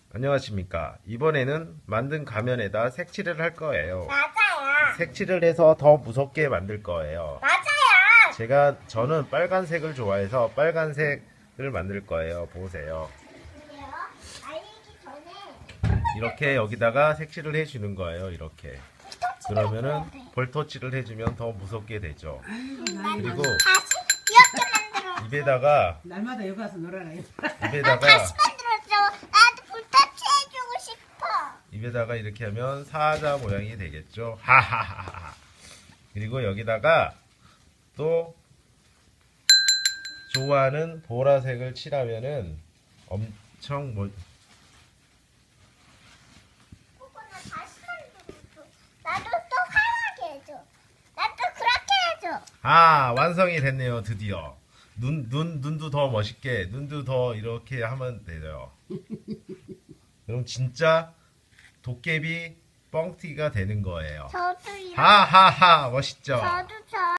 안녕하십니까. 이번에는 만든 가면에다 색칠을 할 거예요. 맞아요. 색칠을 해서 더 무섭게 만들 거예요. 맞아요. 저는 빨간색을 좋아해서 빨간색을 만들 거예요. 보세요. 그래요? 알리기 전에 이렇게 여기다가 색칠을 해주는 거예요. 이렇게. 그러면은 해야 돼. 볼터치를 해주면 더 무섭게 되죠. 그리고 다시 이렇게 만들어. 입에다가 날마다 여기 와서 놀아라. 입에다가 다시 만들어줘. 나도 볼터치 해주고 싶어. 입에다가 이렇게 하면 사자 모양이 되겠죠. 하하하하. 그리고 여기다가 또 좋아하는 보라색을 칠하면은 엄청 코코나 다시 만들어줘. 나도 또 하얗게 해줘. 나도 그렇게 해줘. 완성이 됐네요. 드디어 눈도 더 멋있게, 눈도 더 이렇게 하면 돼요. 그럼 진짜 도깨비 뻥튀기가 되는 거예요. 저도 이렇게. 하하하, 멋있죠? 저도